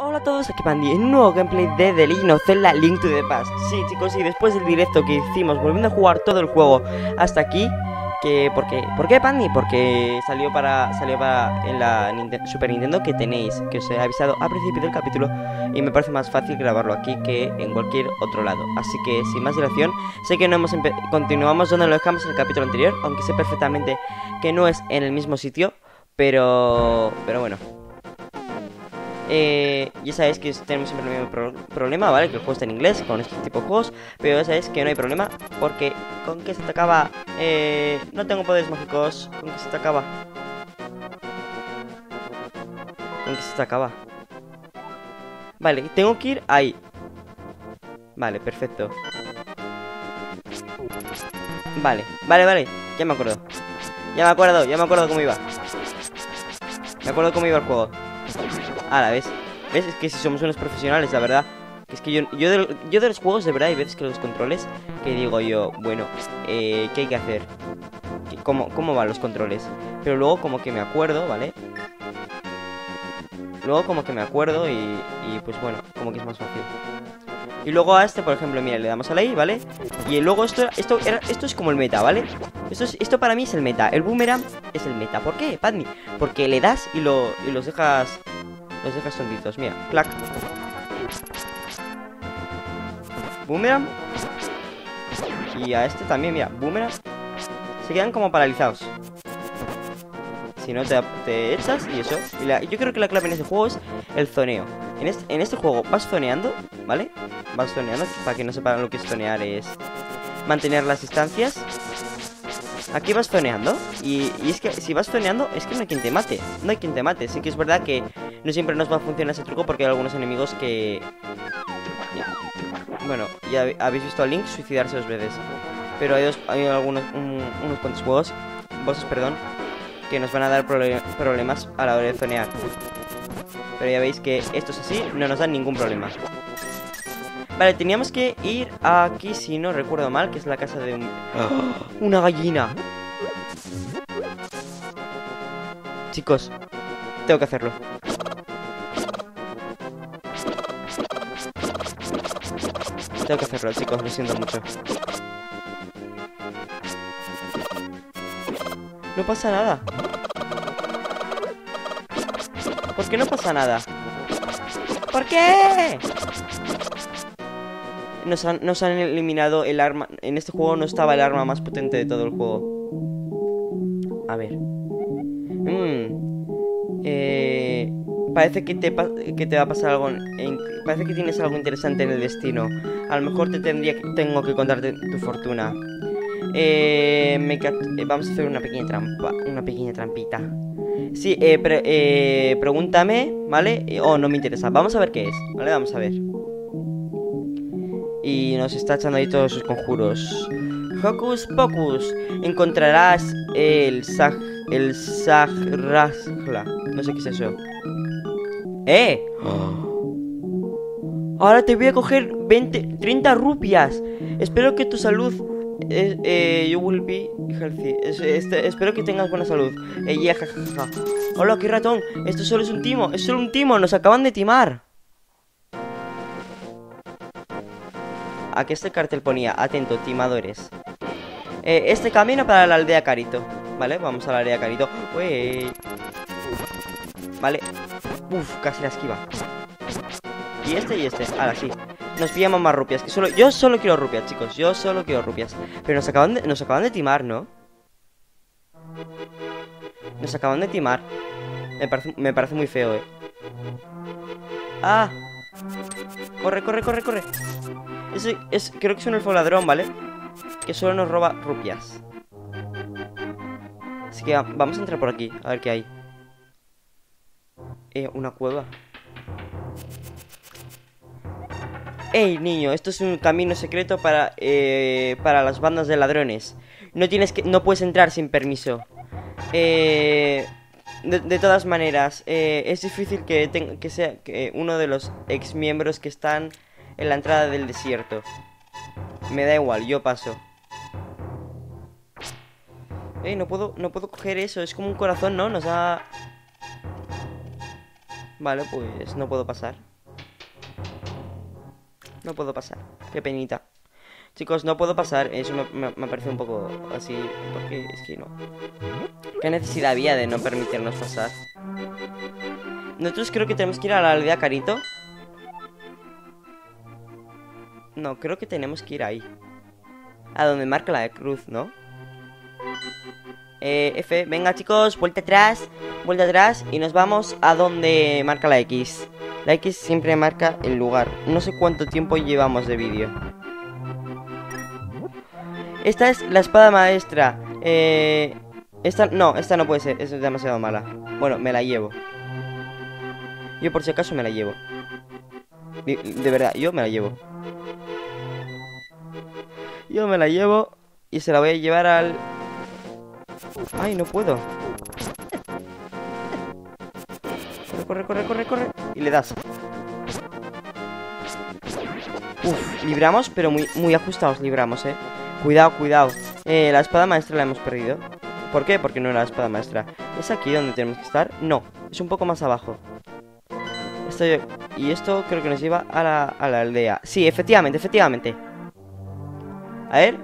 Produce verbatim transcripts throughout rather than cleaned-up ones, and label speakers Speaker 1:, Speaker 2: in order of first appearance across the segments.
Speaker 1: Hola a todos, aquí Pandy, en un nuevo gameplay de The Legend of Zelda Link to the Past. Sí, chicos, y después del directo que hicimos, volviendo a jugar todo el juego hasta aquí, que, ¿por qué? ¿Por qué, Pandy? Porque salió para, salió para en la Nintendo, Super Nintendo que tenéis, que os he avisado al principio del capítulo, y me parece más fácil grabarlo aquí que en cualquier otro lado. Así que, sin más dilación, sé que no hemos continuamos donde lo dejamos en el capítulo anterior, aunque sé perfectamente que no es en el mismo sitio, pero, pero bueno. Eh, ya sabéis que tenemos siempre el mismo pro problema, ¿vale? Que el juego está en inglés con este tipo de juegos. Pero ya sabéis que no hay problema porque con que se te acaba. Eh, no tengo poderes mágicos. Con que se te acaba. Con que se te acaba. Vale, tengo que ir ahí. Vale, perfecto. Vale, vale, vale. Ya me acuerdo. Ya me acuerdo, ya me acuerdo cómo iba. Me acuerdo cómo iba el juego. Ahora, ¿ves? ¿Ves? Es que si somos unos profesionales, la verdad. Que es que yo, yo, de, yo de los juegos, de verdad, hay veces que los controles, que digo yo, bueno, eh, ¿qué hay que hacer? ¿Cómo, ¿Cómo van los controles? Pero luego como que me acuerdo, ¿vale? Luego como que me acuerdo y, y pues bueno, como que es más fácil. Y luego a este, por ejemplo, mira, le damos a la I, ¿vale? Y luego esto, esto, era, esto es como el meta, ¿vale? Esto, es, esto para mí es el meta. El boomerang es el meta. ¿Por qué, Padme? Porque le das y, lo, y los dejas... Los dejas tontitos, mira, clac. Boomerang. Y a este también, mira, boomerang. Se quedan como paralizados. Si no te, te echas y eso y la, yo creo que la clave en este juego es el zoneo. En este, en este juego vas zoneando, ¿vale? Vas zoneando, para que no sepan lo que es zonear es mantener las distancias. Aquí vas zoneando y, y es que si vas zoneando es que no hay quien te mate. No hay quien te mate. Sí que es verdad que no siempre nos va a funcionar ese truco porque hay algunos enemigos que... Bueno, ya habéis visto a Link suicidarse dos veces. Pero hay, dos, hay algunos un, unos cuantos juegos, bosses, perdón, que nos van a dar prole problemas a la hora de zonear. Pero ya veis que estos así no nos dan ningún problema. Vale, teníamos que ir aquí, si no recuerdo mal, que es la casa de un... ¡Oh! ¡Una gallina! Chicos, tengo que hacerlo. Tengo que hacerlo, chicos, lo siento mucho. No pasa nada. ¿Por qué no pasa nada? ¿Por qué? Nos han, nos han eliminado el arma. En este juego no estaba el arma más potente de todo el juego. A ver. Mm. Eh, parece que te, que te va a pasar algo. En, parece que tienes algo interesante en el destino. A lo mejor te tendría que, tengo que contarte tu fortuna. Eh, me, eh, vamos a hacer una pequeña trampa. Una pequeña trampita. Sí, eh, pre, eh, pregúntame, ¿vale? Oh, no me interesa. Vamos a ver qué es, ¿vale? Vamos a ver. Y nos está echando ahí todos sus conjuros. Hocus Pocus. Encontrarás el Sag... El Sagrasla. No sé qué es eso. ¡Eh! Ahora te voy a coger veinte, treinta rupias. Espero que tu salud... Eh, eh, you will be healthy. Es, este, espero que tengas buena salud. Eh, yeah, ja, ja, ja. Hola, qué ratón. Esto solo es un timo. Es solo un timo. Nos acaban de timar. Aquí este cartel ponía, atento, timadores. eh, Este camino para la aldea Carito. Vale, vamos a la aldea Carito. Uy. Vale. Uf, casi la esquiva. Y este y este, ahora sí. Nos pillamos más rupias, que solo, yo solo quiero rupias, chicos. Yo solo quiero rupias. Pero nos acaban de, nos acaban de timar, ¿no? Nos acaban de timar. Me parece, me parece muy feo, eh. ¡Ah! Corre, corre, corre, corre. Ese es, creo que es un elfo ladrón, ¿vale? Que solo nos roba rupias. Así que vamos a entrar por aquí, a ver qué hay. Eh, una cueva. Ey, niño, esto es un camino secreto para, eh, para las bandas de ladrones. No tienes que, no puedes entrar sin permiso. Eh... De, de todas maneras, eh, es difícil que, ten, que sea que uno de los ex miembros que están en la entrada del desierto. Me da igual, yo paso. Eh, no puedo, no puedo coger eso, es como un corazón, ¿no? Nos da... Vale, pues no puedo pasar. no puedo pasar. Qué penita. Chicos, no puedo pasar. Eso me, me, me parece un poco así. Porque es que no. ¿Qué necesidad había de no permitirnos pasar? Nosotros creo que tenemos que ir a la aldea Carito. No, creo que tenemos que ir ahí. A donde marca la cruz, ¿no? Eh, F, venga chicos, vuelta atrás. Vuelta atrás y nos vamos a donde marca la X. La X siempre marca el lugar. No sé cuánto tiempo llevamos de vídeo. Esta es la espada maestra. Eh... Esta, no, esta no puede ser, es demasiado mala. Bueno, me la llevo. Yo por si acaso me la llevo. De, de verdad, yo me la llevo. Yo me la llevo y se la voy a llevar al... Ay, no puedo. Corre, corre, corre, corre, corre. Y le das. Uf, libramos, pero muy, muy ajustados libramos, eh. Cuidado, cuidado. Eh, la espada maestra la hemos perdido. ¿Por qué? Porque no era la espada maestra. ¿Es aquí donde tenemos que estar? No, es un poco más abajo. Esto, y esto creo que nos lleva a la, a la aldea. Sí, efectivamente, efectivamente. A ver.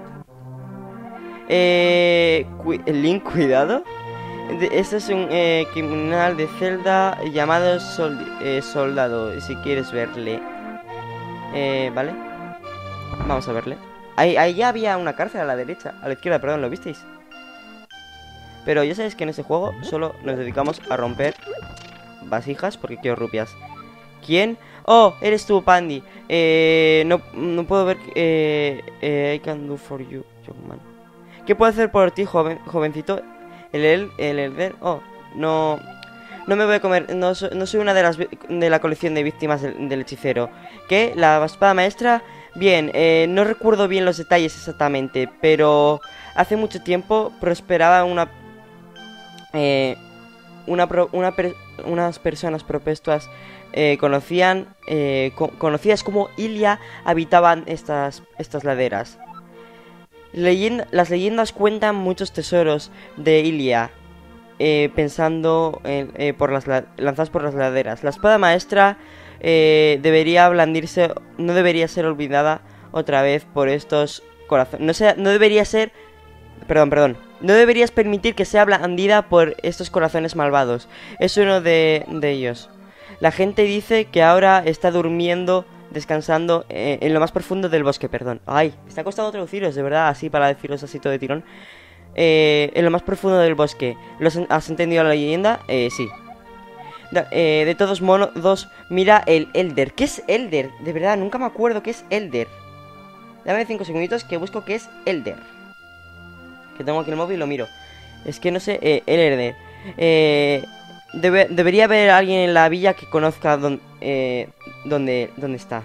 Speaker 1: Eh, cu Link, cuidado. Este es un eh, criminal de Zelda llamado Sol eh, Soldado. Si quieres verle. Eh, vale. Vamos a verle. Ahí, ahí ya había una cárcel a la derecha. A la izquierda, perdón, ¿lo visteis? Pero ya sabéis que en este juego solo nos dedicamos a romper vasijas porque quiero rupias. ¿Quién? Oh, eres tú, Pandy. Eh, no, no puedo ver. Eh, eh, I can do for you, young man. ¿Qué puedo hacer por ti, joven, jovencito? El el el el oh, no. No me voy a comer. No, so, no soy una de las de la colección de víctimas del, del hechicero. ¿Qué? ¿La espada maestra? Bien, eh, no recuerdo bien los detalles exactamente, pero hace mucho tiempo prosperaba una. Eh, una, pro, una per, unas personas propuestas eh, conocían eh, co conocidas como Ilia habitaban estas, estas laderas. Leyenda, las leyendas cuentan muchos tesoros de Ilia eh, pensando en, eh, por las lanzadas por las laderas. La espada maestra eh, debería blandirse, no debería ser olvidada otra vez por estos corazones. No, sea, no debería ser, perdón, perdón. No deberías permitir que sea blandida por estos corazones malvados. Es uno de, de ellos. La gente dice que ahora está durmiendo, descansando eh, en lo más profundo del bosque, perdón. Ay, me está costando traduciros, de verdad, así para deciros así todo de tirón. Eh, en lo más profundo del bosque. ¿Los, ¿Has entendido la leyenda? Eh, sí. De, eh, de todos modos, mira el Elder. ¿Qué es Elder? De verdad, nunca me acuerdo qué es Elder. Dame cinco segunditos que busco qué es Elder. Que tengo aquí el móvil y lo miro. Es que no sé, eh, el Elder. Eh, debe, debería haber alguien en la villa que conozca don, eh, dónde, dónde está.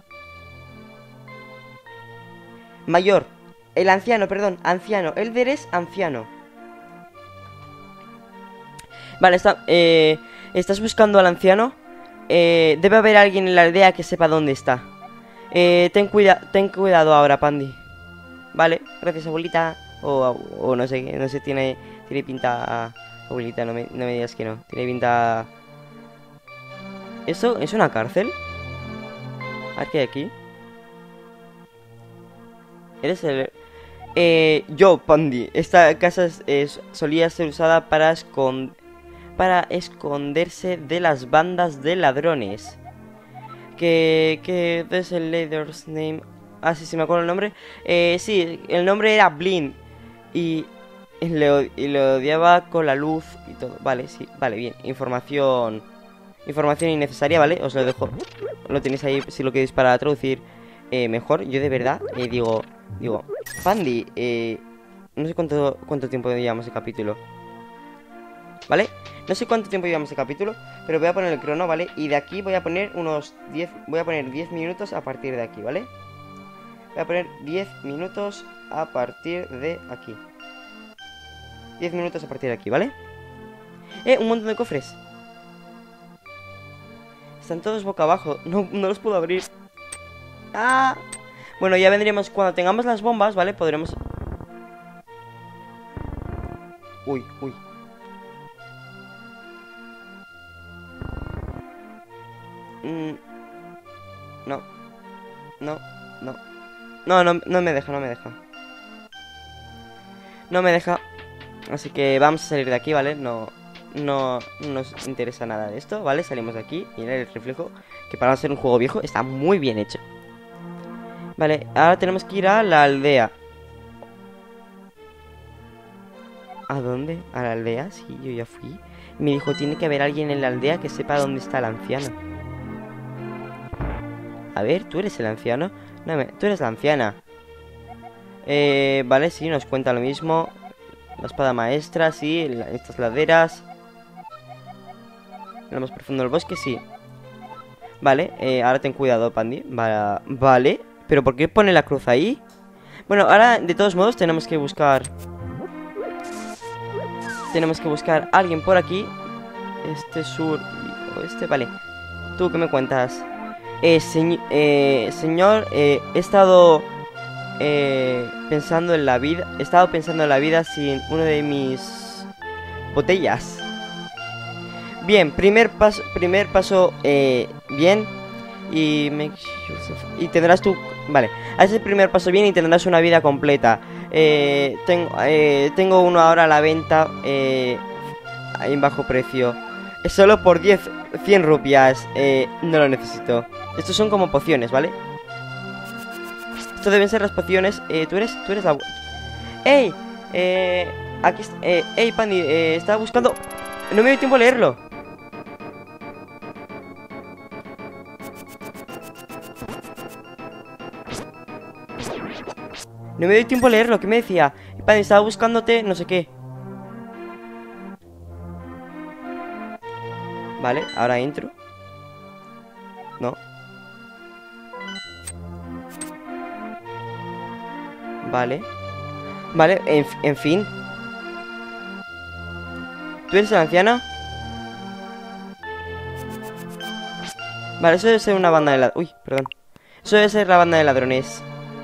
Speaker 1: Mayor. El anciano, perdón, anciano. Elder es anciano. Vale, está, eh, ¿estás buscando al anciano? Eh, debe haber alguien en la aldea que sepa dónde está. Eh, ten, cuida ten cuidado ahora, Pandy. Vale, gracias, abuelita. O, o no sé, no sé, tiene, tiene pinta... Abuelita, no me, no me digas que no. Tiene pinta... ¿Eso es una cárcel? A ver qué hay aquí. Eres el... Eh, yo, Pandy. Esta casa es, es, solía ser usada para, escond... para esconderse de las bandas de ladrones. Que... que... ¿es el leader's name? Ah, sí, sí, me acuerdo el nombre. Eh, sí, el nombre era Blin. Y, y, le, y lo odiaba con la luz y todo. Vale, sí, vale, bien. Información... Información innecesaria, ¿vale? Os lo dejo. Lo tenéis ahí si lo queréis para traducir eh, mejor. Yo de verdad eh, digo... Digo... Pandy, eh... no sé cuánto, cuánto tiempo llevamos de capítulo. ¿Vale? No sé cuánto tiempo llevamos de capítulo, pero voy a poner el crono, ¿vale? Y de aquí voy a poner unos diez... Voy a poner diez minutos a partir de aquí, ¿vale? Voy a poner diez minutos a partir de aquí. diez minutos a partir de aquí, ¿vale? Eh, un montón de cofres. Están todos boca abajo. No, no los puedo abrir. ¡Ah! Bueno, ya vendremos cuando tengamos las bombas, ¿vale? Podremos... Uy, uy. Mm. No. No, no. No, no, no me deja, no me deja. No me deja. Así que vamos a salir de aquí, ¿vale? No, no nos interesa nada de esto, ¿vale? Salimos de aquí. Mirad el reflejo, que para ser un juego viejo está muy bien hecho. Vale, ahora tenemos que ir a la aldea. ¿A dónde? ¿A la aldea? Sí, yo ya fui. Me dijo, tiene que haber alguien en la aldea que sepa dónde está el anciano. A ver, ¿tú eres el anciano? No, me... tú eres la anciana. Eh, vale, sí, nos cuenta lo mismo. La espada maestra, sí, la... estas laderas. Lo más profundo del bosque, sí. Vale, eh, ahora ten cuidado, Pandy. Va... Vale, pero ¿por qué pone la cruz ahí? Bueno, ahora de todos modos tenemos que buscar... Tenemos que buscar a alguien por aquí. Este sur y oeste, vale. ¿Tú qué me cuentas? Eh, señ eh señor, eh, he estado eh, pensando en la vida. He estado pensando en la vida sin una de mis botellas. Bien, primer paso, primer paso, eh, bien. Y make yourself, y tendrás tu, vale, haz el primer paso bien y tendrás una vida completa. Eh, tengo, eh, tengo uno ahora a la venta eh, en bajo precio. Es solo por diez, cien rupias. Eh, no lo necesito. Estos son como pociones, ¿vale? Estos deben ser las pociones. Eh, tú eres, tú eres la... ¡Ey! Eh, aquí está... Eh, ¡Ey, Pandy! Eh, estaba buscando... No me dio tiempo a leerlo. No me dio tiempo a leerlo. ¿Qué me decía? Pandy, estaba buscándote no sé qué. Vale, ahora entro. No. Vale. Vale, en, en fin. ¿Tú eres la anciana? Vale, eso debe ser una banda de ladrones. Uy, perdón. Eso debe ser la banda de ladrones.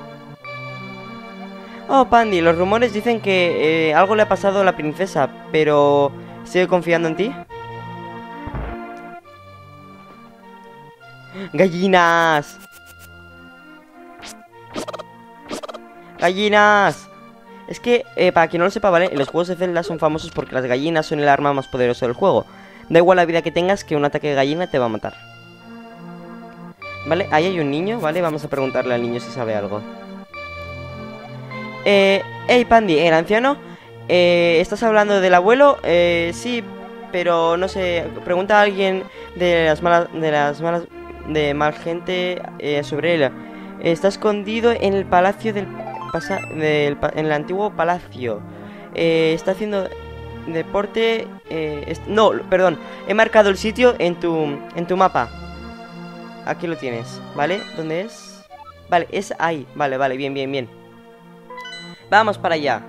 Speaker 1: Oh, Pandy, los rumores dicen que eh, algo le ha pasado a la princesa, pero ¿sigue confiando en ti? ¡Gallinas! ¡Gallinas! Es que, eh, para quien no lo sepa, ¿vale? Los juegos de Zelda son famosos porque las gallinas son el arma más poderosa del juego. Da igual la vida que tengas, que un ataque de gallina te va a matar. ¿Vale? Ahí hay un niño, ¿vale? Vamos a preguntarle al niño si sabe algo. Eh, hey, Pandy, ¿el anciano? Eh, ¿estás hablando del abuelo? Eh, sí, pero no sé, pregunta a alguien de las malas, de las malas, de mal gente eh, sobre él. Está escondido en el palacio del, pasa, del en el antiguo palacio. Eh, está haciendo deporte. Eh, es, no, perdón, he marcado el sitio en tu, en tu mapa. Aquí lo tienes, ¿vale? ¿Dónde es? Vale, es ahí. Vale, vale, bien, bien, bien. Vamos para allá.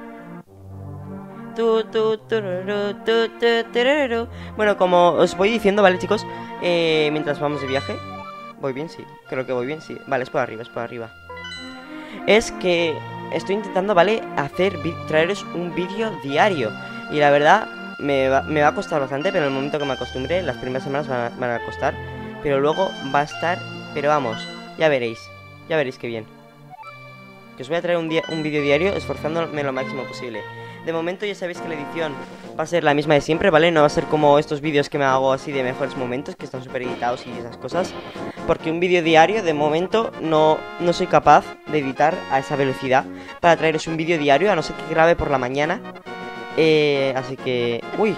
Speaker 1: Tu, tu, tururu, tu, tu, tururu. Bueno, como os voy diciendo, ¿vale, chicos? Eh, mientras vamos de viaje. ¿Voy bien? Sí, creo que voy bien, sí. Vale, es por arriba, es por arriba. Es que estoy intentando, ¿vale? Hacer, traeros un vídeo diario. Y la verdad, me va, me va a costar bastante. Pero en el momento que me acostumbre, las primeras semanas van a, van a costar. Pero luego va a estar, pero vamos, ya veréis. Ya veréis qué bien. Que os voy a traer un, día, un vídeo diario esforzándome lo máximo posible. De momento ya sabéis que la edición va a ser la misma de siempre, ¿vale? No va a ser como estos vídeos que me hago así de mejores momentos, que están súper editados y esas cosas. Porque un vídeo diario, de momento, no, no soy capaz de editar a esa velocidad para traeros un vídeo diario, a no ser que grabe por la mañana. Eh, así que... ¡Uy!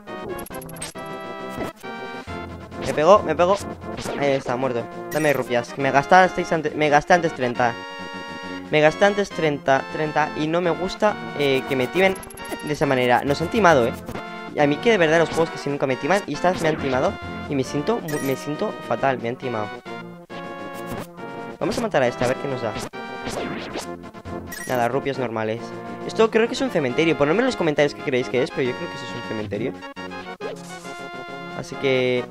Speaker 1: Me pegó, me pegó. Ahí está, muerto. Dame rupias, que me gastasteis antes, me gasté antes treinta. Me gasté antes treinta, treinta y no me gusta eh, que me timen de esa manera. Nos han timado, ¿eh? Y a mí que de verdad los juegos que si nunca me timan, y estas me han timado y me siento, me siento fatal, me han timado. Vamos a matar a este, a ver qué nos da. Nada, rupias normales. Esto creo que es un cementerio. Ponedme en los comentarios qué creéis que es, pero yo creo que eso es un cementerio. Así que...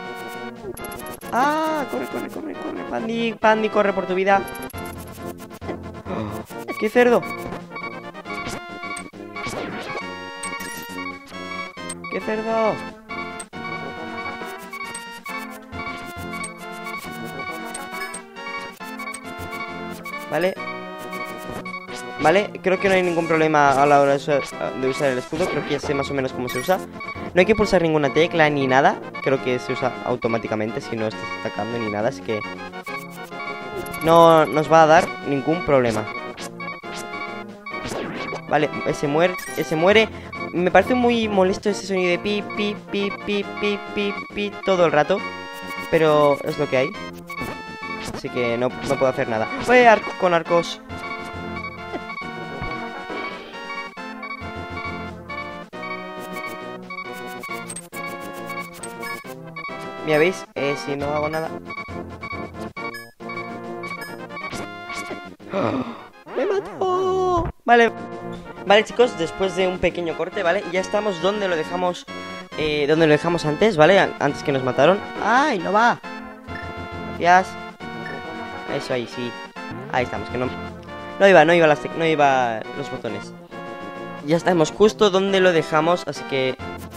Speaker 1: ¡Ah! Corre, corre, corre, corre. Pandy, Pandy, corre por tu vida. ¡Qué cerdo! ¡Qué cerdo! Vale. Vale, creo que no hay ningún problema a la hora de usar, de usar el escudo. Creo que ya sé más o menos cómo se usa. No hay que pulsar ninguna tecla ni nada. Creo que se usa automáticamente si no estás atacando ni nada. Así que no nos va a dar ningún problema. Vale, ese muere, ese muere. Me parece muy molesto ese sonido de pi, pi, pi, pi, pi, pi, pi todo el rato. Pero es lo que hay. Así que no, no puedo hacer nada. Voy a arco con arcos. Mira, ¿veis? Eh, si no hago nada. ¡Oh! ¡Me mató! Vale. Vale, chicos, después de un pequeño corte, ¿vale? Ya estamos donde lo dejamos. Eh, donde lo dejamos antes, ¿vale? Antes que nos mataron. ¡Ay, no va! Gracias. Eso ahí, sí. Ahí estamos, que no. No iba, no iba las no iba los botones. Ya estamos justo donde lo dejamos, así que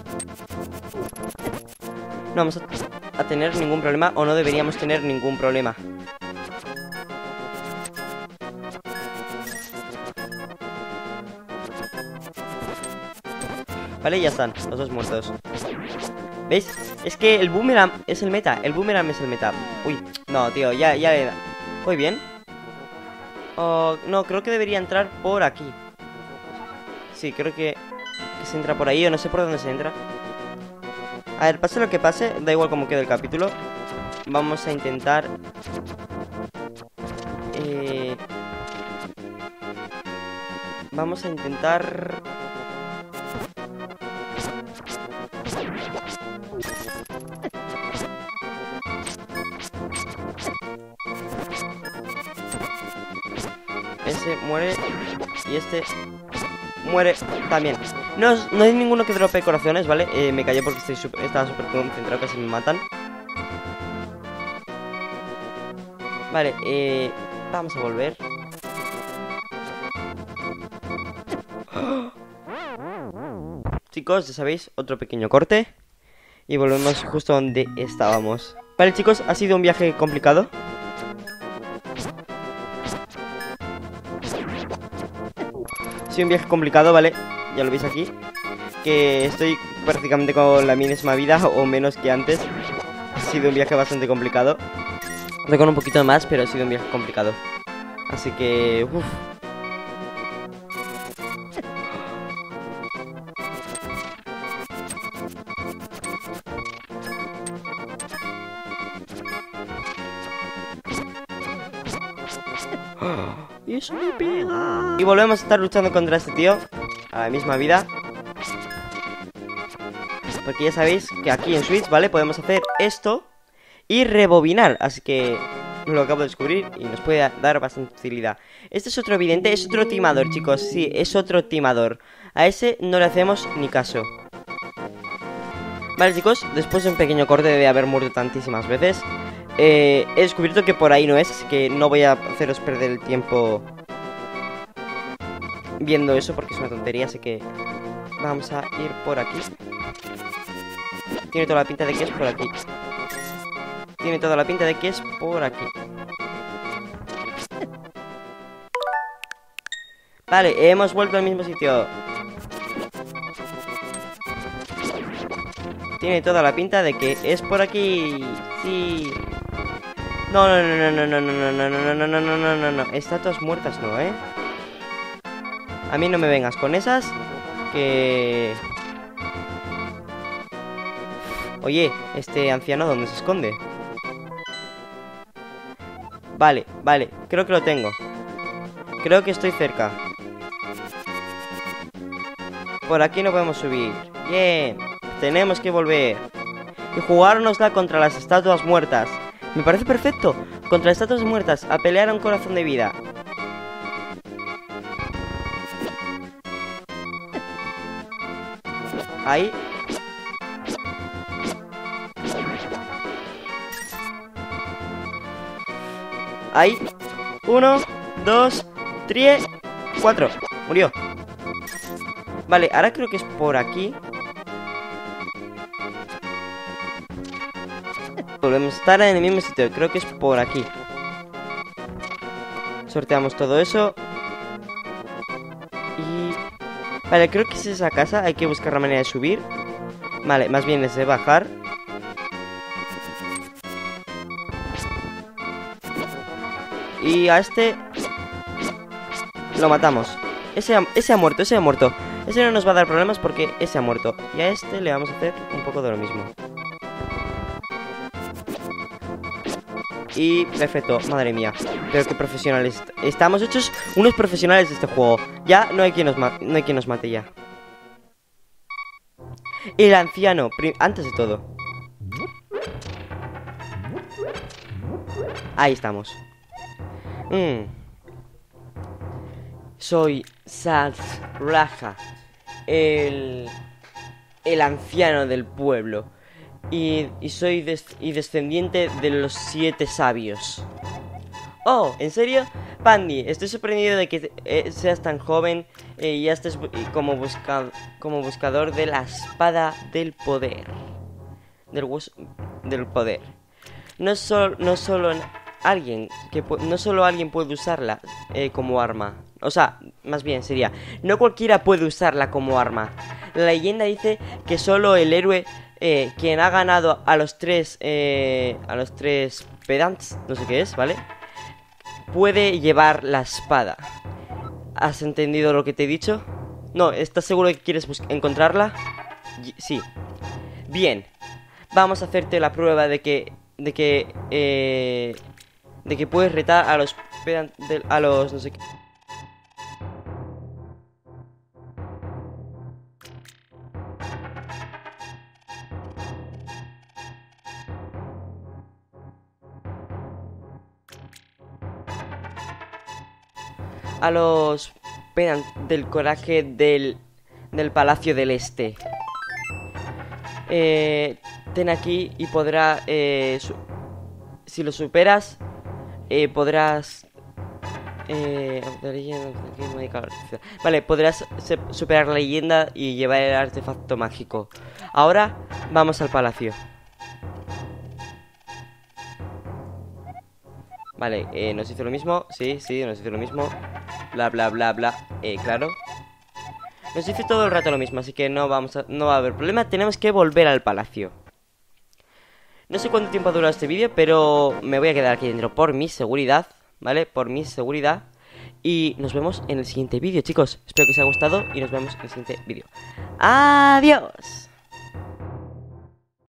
Speaker 1: no vamos a, a tener ningún problema, o no deberíamos tener ningún problema. Vale, ya están, los dos muertos. ¿Veis? Es que el boomerang es el meta, el boomerang es el meta. Uy, no, tío, ya, ya le da. ¿Voy bien? Oh, no, creo que debería entrar por aquí. Sí, creo que, que se entra por ahí, o no sé por dónde se entra. A ver, pase lo que pase, da igual cómo quede el capítulo. Vamos a intentar eh... Vamos a intentar Ese muere y este muere también. No, no hay ninguno que drope corazones, ¿vale? Eh, me callé porque estoy super, estaba súper concentrado, casi me matan. Vale, eh, vamos a volver. Chicos, ya sabéis, otro pequeño corte. Y volvemos justo donde estábamos. Vale, chicos, ha sido un viaje complicado. Ha sido un viaje complicado, ¿vale? Ya lo veis aquí. Que estoy prácticamente con la misma vida, o menos que antes. Ha sido un viaje bastante complicado. Estoy con un poquito más, pero ha sido un viaje complicado. Así que... Uf. Y eso me pega. Y volvemos a estar luchando contra este tío a la misma vida. Porque ya sabéis que aquí en Switch, ¿vale? Podemos hacer esto y rebobinar. Así que lo acabo de descubrir y nos puede dar bastante utilidad. Este es otro evidente, es otro timador, chicos. Sí, es otro timador. A ese no le hacemos ni caso. Vale, chicos, después de un pequeño corte de haber muerto tantísimas veces, Eh, he descubierto que por ahí no es, así que no voy a haceros perder el tiempo viendo eso porque es una tontería, así que vamos a ir por aquí. Tiene toda la pinta de que es por aquí. Tiene toda la pinta de que es por aquí. Vale, hemos vuelto al mismo sitio. Tiene toda la pinta de que es por aquí. Sí. No, no, no, no, no, no, no, no, no, no, no, no, no, no, no. Estatuas muertas no, ¿eh? A mí no me vengas con esas. Que... Oye, este anciano, ¿dónde se esconde? Vale, vale, creo que lo tengo. Creo que estoy cerca. Por aquí no podemos subir. Bien, tenemos que volver y jugárnosla contra las estatuas muertas. Me parece perfecto. Contra estatuas muertas, a pelear a un corazón de vida. Ahí. Ahí. Uno, dos, tres, cuatro. Murió. Vale, ahora creo que es por aquí. Volvemos a estar en el mismo sitio. Creo que es por aquí. Sorteamos todo eso. Y... Vale, creo que es esa casa. Hay que buscar la manera de subir. Vale, más bien es de bajar. Y a este lo matamos. Ese ha, ese ha muerto, ese ha muerto. Ese no nos va a dar problemas porque ese ha muerto. Y a este le vamos a hacer un poco de lo mismo. Y perfecto, madre mía. Pero qué profesionales. Estamos hechos unos profesionales de este juego. Ya no hay quien nos, ma no hay quien nos mate ya. El anciano, antes de todo. Ahí estamos. Mm. Soy Salt Raja, el, el anciano del pueblo. Y, y soy des, y descendiente de los siete sabios. Oh, ¿en serio? Pandy, estoy sorprendido de que eh, seas tan joven eh, y ya estés bu como, busca como buscador de la espada del poder. Del, del poder. No, so no solo alguien que no solo alguien puede usarla eh, como arma. O sea, más bien sería, no cualquiera puede usarla como arma. La leyenda dice que solo el héroe eh, quien ha ganado a los tres eh, a los tres pedants, no sé qué es, ¿vale? Puede llevar la espada. ¿Has entendido lo que te he dicho? No, ¿estás seguro de que quieres encontrarla? Y sí. Bien. Vamos a hacerte la prueba de que de que eh, de que puedes retar a los de, a los no sé qué. A los pedant del coraje del del Palacio del Este. Eh, ten aquí y podrá eh, si lo superas eh, podrás eh, vale, podrás superar la leyenda y llevar el artefacto mágico. Ahora vamos al palacio. Vale, eh, nos hizo lo mismo. Sí, sí, nos hizo lo mismo. Bla, bla, bla, bla. Eh, claro. Nos dice todo el rato lo mismo, así que no vamos a, no va a haber problema. Tenemos que volver al palacio. No sé cuánto tiempo ha durado este vídeo, pero me voy a quedar aquí dentro por mi seguridad, ¿vale? Por mi seguridad. Y nos vemos en el siguiente vídeo, chicos. Espero que os haya gustado y nos vemos en el siguiente vídeo. ¡Adiós!